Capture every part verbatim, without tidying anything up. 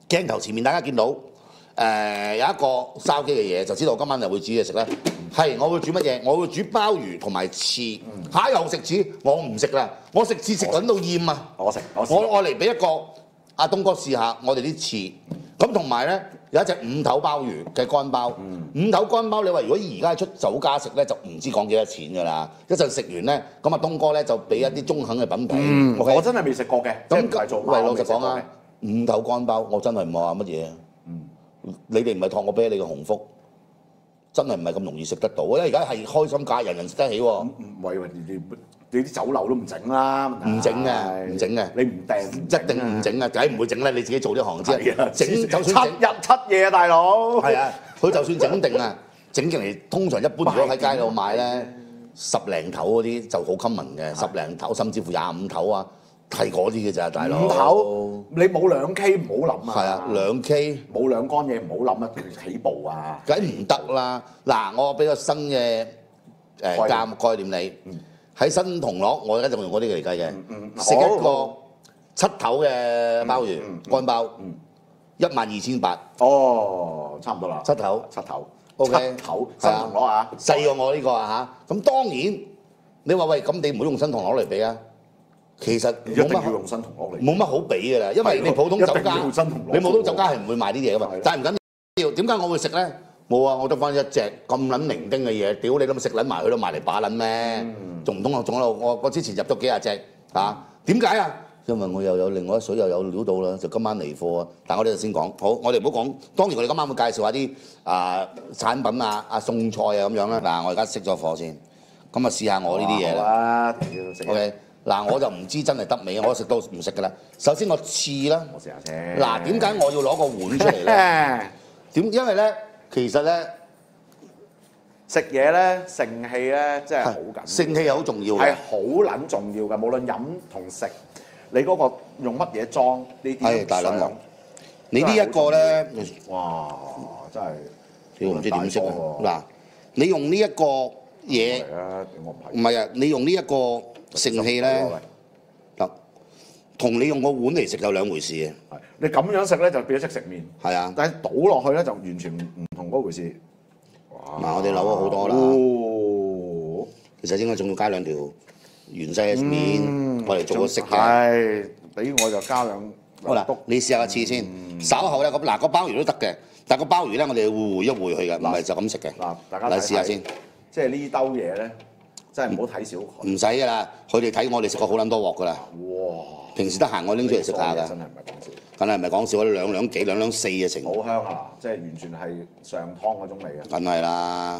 鏡頭前面大家見到誒、呃、有一個燒雞嘅嘢，就知道我今晚就會煮嘢食咧。係，我會煮乜嘢？我會煮鮑魚同埋翅。嚇、又食翅？我唔食啦，我食翅食緊到厭啊！ 我食，我我我嚟俾一個阿東哥試下我哋啲翅。咁同埋咧有一隻五頭鮑魚嘅乾鮑。五頭乾鮑，你話如果而家出酒家食咧，就唔知講幾多錢㗎啦。一陣食完咧，咁阿東哥咧就俾一啲中肯嘅品評。 嗯，我真係未食過嘅。 咁唔係做喂，老實講啊啊，，五頭乾鮑我真係唔係話乜嘢。你哋唔係托我俾你嘅鴻福，真係唔係咁容易食得到。因為而家係開心價，人人食得起喎。 唔喂喂，你你啲酒樓都唔整啦， 唔整嘅，唔整嘅， 你唔訂一定唔整啊！梗係唔會整啦，你自己做呢行知。整就七算整日七夜啊，大佬。 係啊，佢就算整定啊，整定嚟通常一般如果喺街度買咧，十零頭嗰啲就好 common 嘅，十零頭甚至乎廿五頭啊，係嗰啲嘅咋，大佬。 五頭你冇兩 K 唔好諗啊。 係啊，兩 K 冇兩乾嘢唔好諗啊，起步啊。 梗唔得啦！嗱，我俾個新嘅誒價概念你，喺新銅鑼，我而家就用嗰啲嚟計嘅，食一個七頭嘅鮑魚乾鮑，一萬二千八。 哦，差唔多啦。 七頭七頭 ，OK， 七頭新銅鑼啊， 細過我呢個啊嚇。咁當然你話喂，咁你唔好用新銅鑼嚟比啊。其實一定冇乜要用新銅鑼嚟。 冇乜好比㗎啦，因為你普通酒家，你普通酒家係唔會賣啲嘢㗎嘛。但係唔緊要，點解我會食咧？冇啊！我得翻一隻咁撚零丁嘅嘢，屌你諗食撚埋佢都賣嚟把撚咩？仲唔通我仲喺度？我我之前入咗幾廿隻嚇，點解啊？因為我又有另外一水又有料到啦，就今晚嚟貨啊！但係我哋就先講，好，我哋唔好講。當然我哋今晚會介紹下啲啊產品啊啊餸菜啊咁樣啦。嗱，我而家熄咗火先，咁啊試下我呢啲嘢啦。 啊 ，OK。嗱，我就唔知真係得未，我食到唔食㗎啦。首先我翅啦， 我試下先。 嗱，點解我要攞個碗出嚟咧？點？因為咧，其實咧。 食嘢咧，盛氣咧，真係好緊要。 盛氣係好重要嘅， 係好撚重要嘅。無論飲同食，你嗰個用乜嘢裝呢啲？ 係大撚王，你呢一個咧， 哇！真係， 你唔知點識啊？嗱，你用呢一個嘢，唔係啊，你用呢一個盛氣咧，得，同你用個碗嚟食就兩回事嘅。 係你咁樣食咧，就變咗識食麵。 係啊， 但係倒落去咧，就完全唔同嗰回事。 嗱，我哋扭咗好多啦。 哦， 其實應該仲要加兩條芫茜面，我嚟做個色嘅。 係，俾我就加兩。 好啦，你試下個翅先。稍後咧，咁嗱個鮑魚都得嘅，但係個鮑魚咧，我哋會回一回佢嘅，唔係就咁食嘅。 嗱，大家嚟試下先。 即係呢兜嘢咧，真係唔好睇小佢。 唔使㗎啦，佢哋睇我哋食過好撚多鑊㗎啦。 哇！ 平時得閒我拎出嚟食下㗎。 真係唔係講笑。 梗係唔係講笑啦，兩兩幾兩兩四嘅成。 好香啊！即係完全係上湯嗰種味啊！ 梗係啦，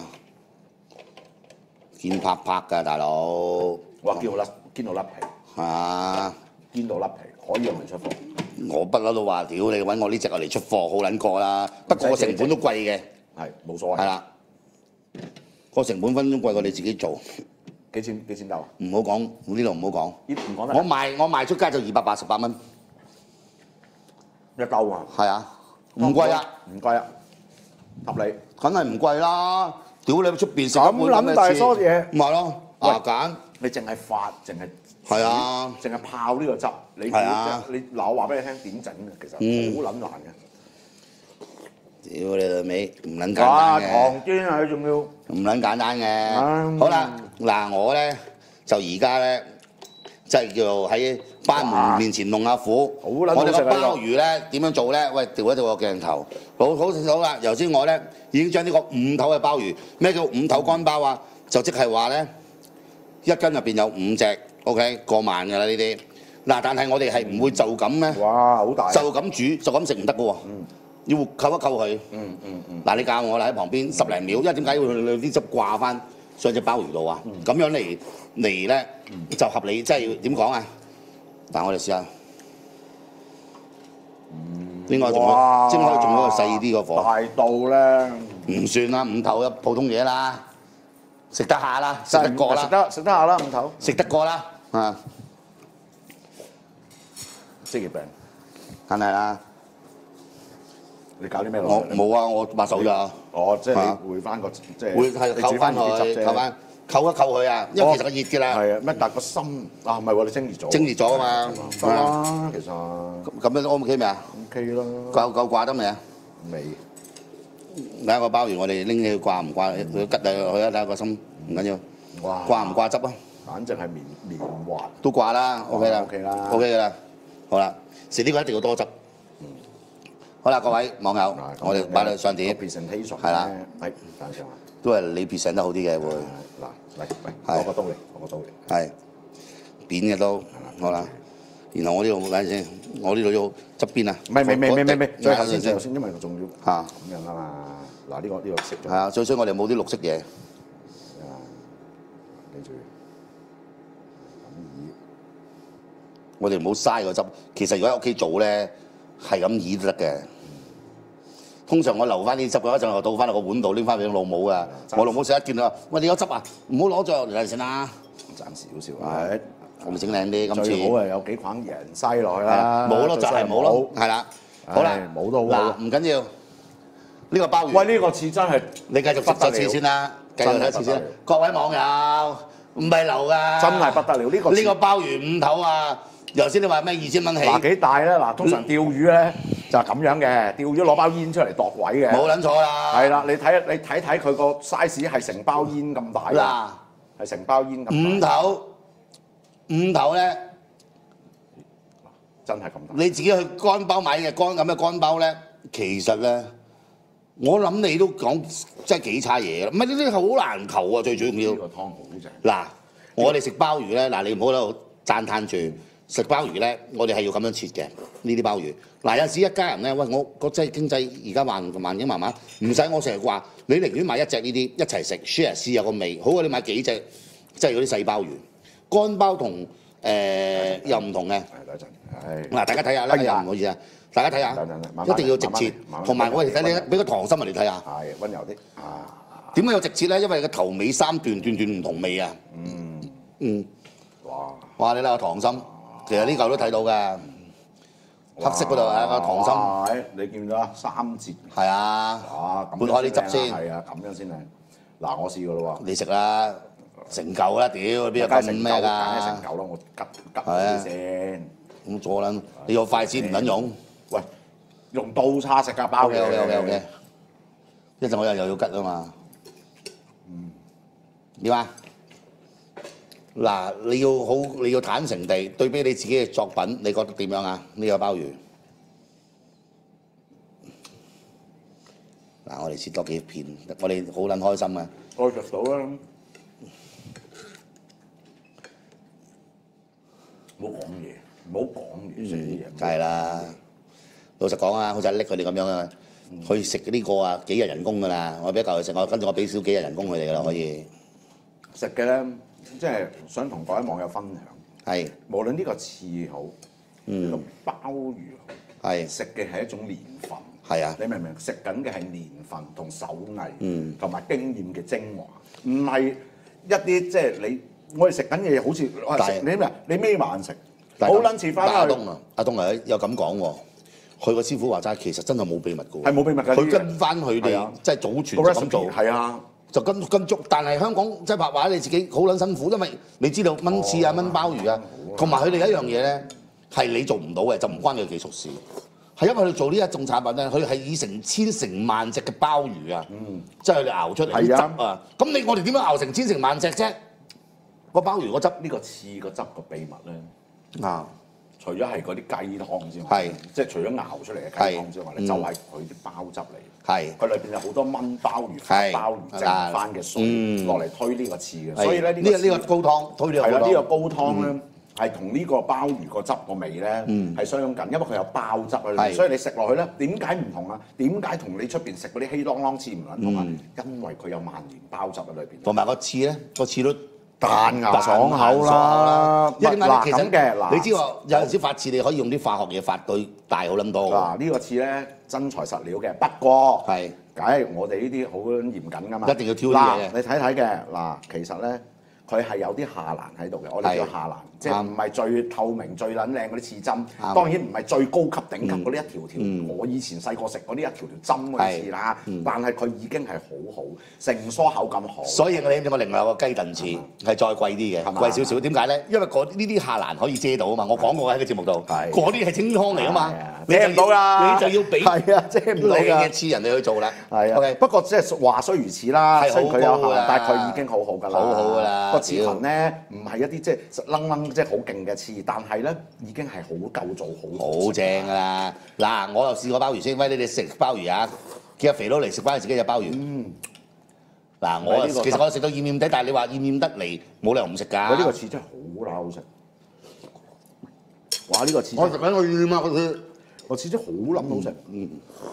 堅拍拍㗎大佬。 哇！堅到甩，堅到甩皮。 啊！ 堅到甩皮，可以用嚟出貨。 我不嬲都話，屌你揾我呢隻嚟出貨好撚過啦。不過個成本都貴嘅。 係冇所謂。 係啦，個成本分鐘貴過你自己做。 幾錢幾錢兜啊？ 唔好講，呢度唔好講。 唔講得。 我賣我賣出街就二百八十八蚊一兜啊！ 係啊，唔貴啊， 唔貴啊，合理。 梗係唔貴啦！屌你出邊食咁撚大梳嘢， 唔係咯，牙揀。 你淨係發，淨係係啊， 淨係泡呢個汁，你係啊， 你嗱我話俾你聽點整嘅，其實好撚難嘅。 屌你老味，唔撚簡單哇！ 嘅。 糖堅啊，仲要唔撚簡單嘅。好啦，嗱我咧就而家咧，即係叫做喺班門面前弄下苦。 好撚我哋個好食啊！ 鮑魚咧點樣做咧？喂，調一調個鏡頭。好好好啦，頭先我咧已經將呢個五頭嘅鮑魚，咩叫五頭乾鮑啊？就即係話咧，一斤入邊有五隻 ，OK 過萬㗎啦呢啲。嗱，但係我哋係唔會就咁咧， 哇！好大， 就咁煮就咁食唔得㗎喎。要扣一扣佢。 嗯嗯嗯。 嗱，你教我啦，喺旁邊十零秒，因為點解要啲汁掛翻上隻鮑魚度啊？咁樣嚟嚟咧就合理，即係要點講啊？嗱，我哋試下。應該仲可應該仲可以細啲個火。 大到咧， 唔算啦，五頭嘅普通嘢啦，食得下啦，食得過啦， 食得食得下啦，五頭食得過啦，啊， 職業病， 梗係啦。 你搞啲咩落我去？ 冇啊，我抹手咋。 哦，即係你回翻個即係會係扣翻佢，扣翻。 扣一扣佢啊，因為其實佢熱嘅啦。 係啊，咩？但個心啊，唔係喎，你蒸熱咗。 蒸熱咗啊嘛， 得啦，其實。 咁樣 O 唔 OK 未啊 ？OK 啦。 夠夠掛得未啊？ 未。 睇下個鮑魚，我哋拎起佢掛唔掛？佢吉下佢啊，睇下個心唔緊要。 哇！ 掛唔掛汁啊？ 簡直係綿綿滑。 都掛啦 ，OK 啦 ，OK 啦 ，OK 嘅啦。好啦，食呢個一定要多汁。好啦，各位網友，我哋擺到上碟。 presentation 係啦， 係等陣啊。 都係你 present 得好啲嘅會。 嗱，嚟嚟，攞個刀嚟，攞個刀嚟。 係扁嘅刀，好啦。然後我呢度睇先，我呢度要側邊啊。 唔係唔係唔係唔係，最後先最後先， 先，因為佢仲要嚇咁樣啊嘛。嗱，呢個呢個食咗。 係啊，最衰我哋冇啲綠色嘢。 啊，記住。 我哋唔好嘥個汁。其實如果喺屋企做咧，係咁醃都得嘅。通常我留翻啲汁嘅一陣，我倒翻落個碗度，拎翻俾我老母啊。我老母成日見到，喂，你有汁啊？唔好攞咗嚟先啦。賺少少。係，我咪整靚啲。今次最好係有幾捆芫茜落去啦。 冇咯，就係冇咯。係啦。好啦， 冇都好。 嗱，唔緊要。呢個鮑魚。 喂，呢個翅真係你繼續食咗次先啦，繼續睇次先。各位網友，唔係流㗎。 真係不得了，呢個呢個鮑魚五頭啊！頭先你話咩二千蚊起？ 嗱幾大咧？嗱，通常釣魚咧就係咁樣嘅，釣魚攞包煙出嚟度位嘅。 冇撚錯啦。 係啦，你睇你睇睇佢個 size 係成包煙咁大㗎。嗱，係成包煙咁大。五頭，五頭咧， 真係咁大。 你自己去乾包買嘅乾咁嘅乾包咧，其實咧，我諗你都講真係幾差嘢啦。唔係呢啲好難求啊，最主要。呢個湯好正。 嗱，我哋食鮑魚咧，嗱你唔好喺度讚歎住。食鮑魚咧，我哋係要咁樣切嘅呢啲鮑魚。嗱有陣時一家人咧，喂我個即係經濟而家環環境慢慢，唔使我成日話，你寧願買一隻呢啲一齊食 share 試有個味，好過你買幾隻即係嗰啲細鮑魚。乾鮑同誒又唔同嘅。 係等陣。 嗱大家睇下啦，唔好意思啊，大家睇下，一定要直切。同埋我哋睇你俾個溏心嚟睇下。 係溫柔啲。啊。 點解要直切咧？因為個頭尾三段段段唔同味啊。 嗯。 嗯。 哇！ 哇！你睇個溏心。其實呢嚿都睇到㗎，黑色嗰度係個溏心。 你見到啊？三節。 係啊。 啊， 撥開啲汁先。 係啊，咁樣先靚。嗱，我試過咯喎。 你食啦，成嚿啦，屌邊有咁咩㗎？梗係成嚿啦，我吉吉啲先。 咁左撚，你用筷子唔撚用？ 喂，用刀叉食㗎包嘅。 OK OK OK。一陣我又又要吉啊嘛。嗯。點啊？嗱，你要好，你要坦誠地對比你自己嘅作品，你覺得點樣啊？呢、這個鮑魚，嗱，我哋切多幾片，我哋好撚開心啊！ 我食到啦，唔好講嘢，唔好講嘢，食啲嘢。 梗係啦，老實講啊，好似阿叻佢哋咁樣啊，去食呢個啊幾日人工㗎啦，我俾一嚿佢食，我跟住我俾少幾日人工佢哋㗎啦，可以食嘅咧。即係想同各位網友分享，係無論呢個翅好，呢個鮑魚好，係食嘅係一種年份，係啊，你明唔明？食緊嘅係年份同手藝，同埋經驗嘅精華，唔係一啲即係你我哋食緊嘅嘢好似你咩？你眯埋眼食，好撚似翻去。阿東啊，阿東啊，又咁講喎，佢個師傅話齋，其實真係冇秘密㗎喎，係冇秘密㗎。佢跟翻佢哋即係祖傳就咁做，係啊。就跟跟足，但係香港即係拍畫你自己好撚辛苦，因為你知道炆翅啊、炆鮑魚啊，同埋佢哋一樣嘢咧係你做唔到嘅，就唔關佢技術事，係因為佢哋做呢一種產品咧，佢係以成千成萬隻嘅鮑魚啊，即係佢哋熬出嚟啲汁啊，咁你我哋點樣熬成千成萬隻啫？個鮑魚個汁呢個翅個汁個秘密咧啊！除咗係嗰啲雞湯之外，即係除咗熬出嚟嘅雞湯之外咧，就係佢啲鮑汁嚟。係，佢裏邊有好多炆鮑魚、鮑魚剩翻嘅水落嚟推呢個翅嘅，所以咧呢個呢個高湯推呢個係啦，呢個高湯咧係同呢個鮑魚個汁個味咧係相近，因為佢有鮑汁喺裏邊，所以你食落去咧點解唔同啊？點解同你出邊食嗰啲稀啷啷翅唔撚同啊？因為佢有萬年鮑汁喺裏邊，同埋個翅咧個翅都彈牙爽口啦，因為點解其實嘅你知喎，有陣時發翅你可以用啲化學嘢發對大好撚多。嗱呢個翅咧真材實料嘅，不過係，梗係我哋呢啲好嚴謹噶嘛，一定要挑啲嘢嘅。你睇睇嘅嗱，其實咧佢係有啲下欄喺度嘅，我哋叫下欄。 即係唔係最透明、最撚靚嗰啲刺針，當然唔係最高級頂級嗰啲一條條。我以前細個食嗰啲一條條針嗰啲刺啦，但係佢已經係好好，成梳口感好。所以你知唔知我另外有個雞燉翅係再貴啲嘅，貴少少。點解咧？因為嗰呢啲下欄可以遮到啊嘛。我講過喺個節目度，嗰啲係清湯嚟啊嘛，遮唔到㗎，你就要俾係啊，遮唔到嘅刺人哋去做啦。係啊，不過即係話雖如此啦，雖然佢有限，但係佢已經好好㗎啦，好好㗎啦。個刺裙咧唔係一啲即係愣愣即係好勁嘅刺，但係咧已經係好夠做好，好正㗎啦！嗱，我又試過鮑魚先，喂，你哋食鮑魚啊？叫阿肥佬嚟食翻自己隻鮑魚。嗯。嗱，我其實我食到厭厭地，但係你話厭厭得嚟，冇理由唔食㗎。呢個刺真係好撚好食。哇！呢個刺我食緊個厭啊，佢個刺真係好撚好食。嗯。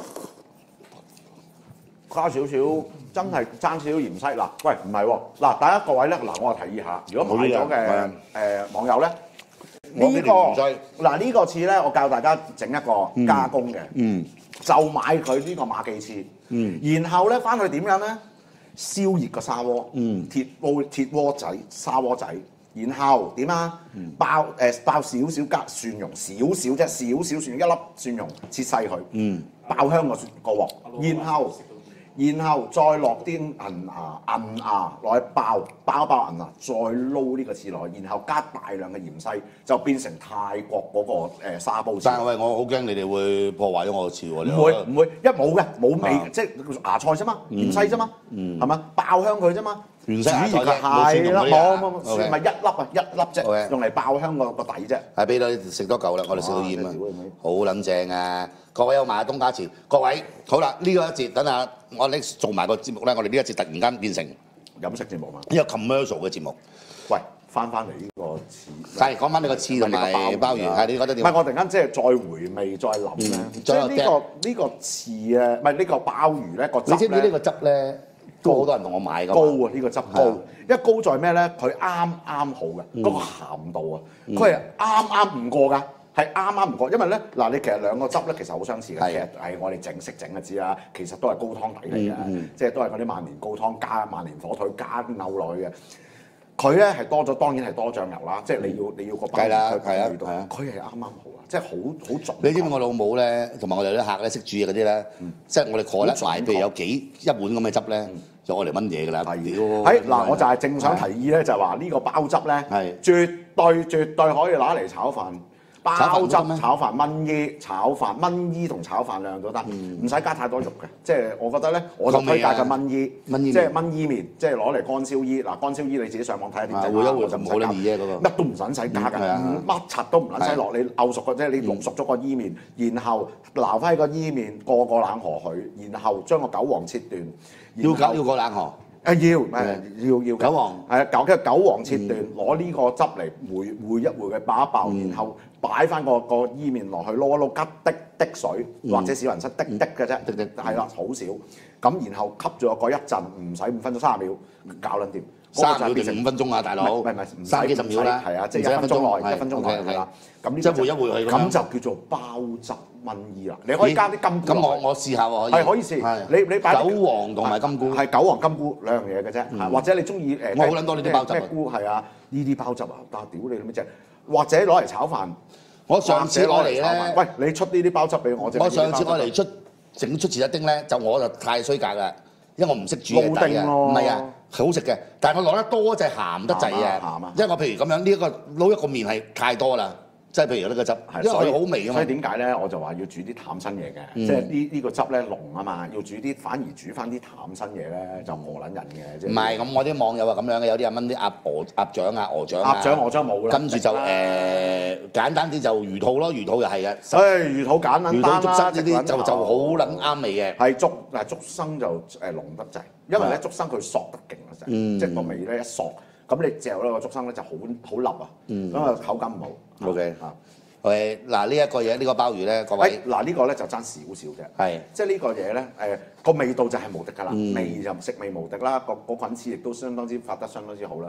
加少少，真係爭少少芫茜嗱。喂，唔係喎，嗱，大家各位咧，嗱，我提議下，如果買咗嘅誒網友咧。呢個嗱呢個刺咧，我教大家整一個加工嘅，嗯，就買佢呢個馬記刺，嗯，然後咧翻去點樣咧？燒熱個砂鍋，嗯，鐵鍋鐵鍋仔砂鍋仔，然後點啊？爆誒爆少少加蒜蓉，少少啫，少少蒜，一粒蒜蓉切細佢，嗯，爆香個個鑊，然後。然後再落啲銀牙銀牙落去爆爆一爆銀牙，再撈呢個刺落去，然後加大量嘅芫茜，就變成泰國嗰個誒沙煲刺。但係喂，我好驚你哋會破壞咗我個刺喎！唔會唔會，一冇嘅冇味，即係芽菜啫嘛，芫茜啫嘛，係嘛？爆香佢啫嘛。芫茜芽菜啫，係啦，冇冇冇，咪一粒啊一粒啫，用嚟爆香個個底啫。係俾你食多嚿啦，我哋食到厭啊，好撚正啊！各位有買東家詞，各位好啦，呢個一節等下我哋做埋個節目咧，我哋呢一節突然間變成飲食節目嘛，呢個 commercial 嘅節目。喂，翻翻嚟呢個刺，係講翻你個刺同埋鮑魚，係你覺得點？唔係我突然間即係再回味再諗咧，即係呢個呢個刺咧，唔係呢個鮑魚咧個汁咧。你知唔知呢個汁咧？都好多人同我買㗎。高啊！呢個汁高，因為高在咩咧？佢啱啱好嘅嗰個鹹度啊，佢係啱啱唔過㗎。係啱啱唔過，因為咧嗱，你其實兩個汁咧其實好相似嘅，其實係我哋整識整就知啦。其實都係高湯底嚟嘅，嗯嗯、即係都係嗰啲萬年高湯加萬年火腿加牛落去嘅。佢咧係多咗，當然係多醬油啦。即係你要你要個鮑魚佢味道，佢係啱啱好啊，即係好好準。你知唔知我老母咧，同埋我哋啲客咧識煮嘢嗰啲咧，嗯、即係我哋過得埋，譬如有幾一碗咁嘅汁咧。嗯就我嚟炆嘢㗎啦，係嗱，我就係正想提議咧，就係話呢個鮑汁咧，絕對絕對可以攞嚟炒飯。鮑汁炒飯炆衣，炒飯炆衣同炒飯兩樣都得，唔使加太多肉嘅。即係我覺得咧，我就推介嘅炆衣，即係炆伊麵，即係攞嚟乾燒衣。嗱，乾燒衣你自己上網睇下點整啦，就唔好啦，乜都唔使加㗎，乜柒都唔使落，你漚熟嘅啫，你弄熟咗個伊麵，然後撈翻個伊麵過個冷河佢，然後將個韭黃切段，要搞要過冷河。誒要誒要要韭黃係啊，搞嘅韭黃切段，攞呢個汁嚟回回一回佢爆一爆，然後擺翻個個伊麵落去撈一撈，吉滴滴水或者小雲七滴滴嘅啫，滴滴係啦，好少。咁然後吸咗個一陣，唔使五分鐘三十秒，搞撚掂。三秒定五分鐘啊，大佬？唔係唔係，唔使幾十秒啦，係啊，即係一分鐘內，一分鐘內係啦。咁即係回一回去咁就叫做鮑汁炆衣啦。你可以加啲金菇。咁我我試下喎，可以。係可以試。你你擺韭黃同埋金菇。係韭黃金菇兩樣嘢嘅啫，或者你中意誒？我好撚多呢啲鮑汁。咩菇係啊？呢啲鮑汁啊，但係屌你咩啫？或者攞嚟炒飯。我上次攞嚟咧，喂，你出呢啲鮑汁俾我。我上次攞嚟出整出前一丁咧，就我就太衰格啦。因為我唔識煮嘅底啊，唔係啊，好食嘅，但係我攞得多就係鹹得滯啊，因為我譬如咁樣呢一個撈一個麵係太多啦。即係譬如呢個汁，因為佢好味啊嘛。所以點解咧？我就話要煮啲淡身嘢嘅，即係呢呢個汁咧濃啊嘛，要煮啲反而煮翻啲淡身嘢咧就冇撚人嘅。唔係咁，我啲網友話咁樣嘅，有啲人炆啲鴨鵝鴨掌啊、鵝掌啊。鴨掌鵝掌冇啦。跟住就誒簡單啲就魚肚咯，魚肚又係嘅。誒魚肚簡單單啦。魚肚竹笙呢啲就就好撚啱味嘅。係竹嗱竹笙就誒濃得滯，因為咧竹笙佢索得勁啊滯，即係個味咧一索。咁你嚼咧個竹笙咧就好好腍啊，咁啊口感唔好。O K 嚇，OK 嗱呢一個嘢呢個鮑魚咧，各位嗱呢個咧就爭少少嘅，係即係呢個嘢咧誒個味道就係無敵㗎啦，味就食味無敵啦，個個菌絲亦都相當之發得相當之好啦。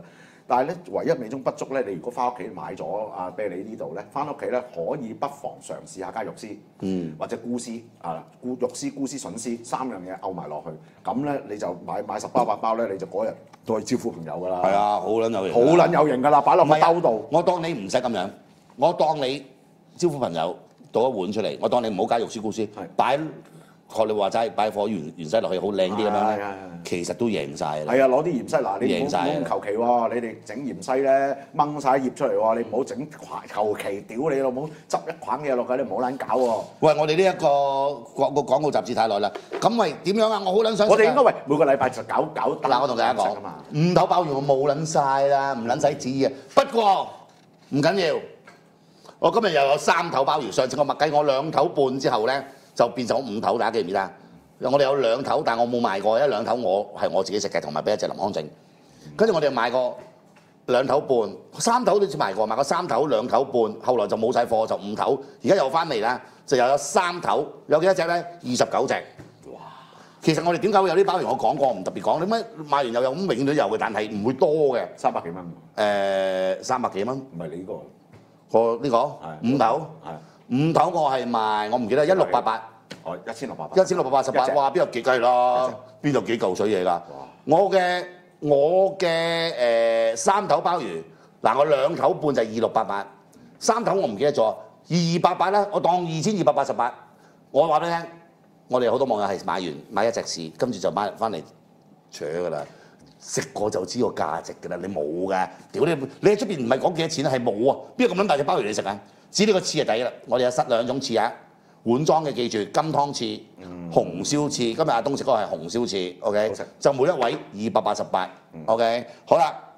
但係咧，唯一美中不足咧，你如果翻屋企買咗阿啤梨呢度咧，翻屋企咧可以不妨嘗試下加肉絲，嗯，或者菇絲啊，菇肉絲、菇絲、筍絲三樣嘢漚埋落去，咁咧你就買買十包八包咧，你就嗰日都去招呼朋友㗎啦。 係啊，好撚有型， 好撚有型㗎啦，擺落個兜度。 我當你唔使咁樣，我當你招呼朋友倒一碗出嚟，我當你唔好加肉絲、菇絲，擺。學你話齋擺火芫芫荽落去好靚啲咁樣咧，其實都贏晒啦。係啊，攞啲芫荽嗱，你唔好咁求其喎，你哋整芫荽咧掹晒葉出嚟喎，你唔好整求其屌你老母，執一捆嘢落去，你唔好撚搞喎。喂，我哋呢一個廣個廣告雜誌太耐啦，咁喂點樣啊？我好撚想。我哋應該喂每個禮拜就搞搞。嗱，我同大家講，五頭鮑魚我冇撚晒啦，唔撚使旨啊。不過唔緊要，我今日又有三頭鮑魚，上次我默計我兩頭半之後咧。就變咗五頭，大家記唔記得？我哋有兩頭，但係我冇賣過，因為兩頭我係我自己食嘅，同埋俾一隻林康整。跟住我哋賣過兩頭半，三頭都似賣過，賣過三頭兩頭半，後來就冇晒貨，就五頭。而家又翻嚟啦，就又有三頭，有幾多隻咧？二十九隻。哇！其實我哋點解會有啲鮑魚？我講過唔特別講，點解賣完又有咁永遠都有嘅，但係唔會多嘅。三百幾蚊。誒，三百幾蚊？唔係你呢個，個呢個五頭。係。五頭我係賣，我唔記得一六八八，哦一千六百八，一千六百八十八，哇邊有幾計啦？邊度幾嚿水嘢㗎？我嘅我嘅誒、呃、三頭鮑魚，嗱我兩頭半就二六八八，三頭我唔記得咗，二二八八啦，我當二千二百八十八。我話俾你聽，我哋好多網友係買完買一隻試，跟住就買翻嚟扯㗎啦，食過就知個價值㗎啦，你冇㗎，屌你你喺出邊唔係講幾多錢係冇啊，邊有咁撚大隻鮑魚你食啊？知呢個翅就抵啦，我哋有塞兩種翅啊，碗裝嘅記住金湯翅、嗯、紅燒翅，今日阿東食嗰個係紅燒翅 ，OK，就每一位二百八十八 ，OK，好啦。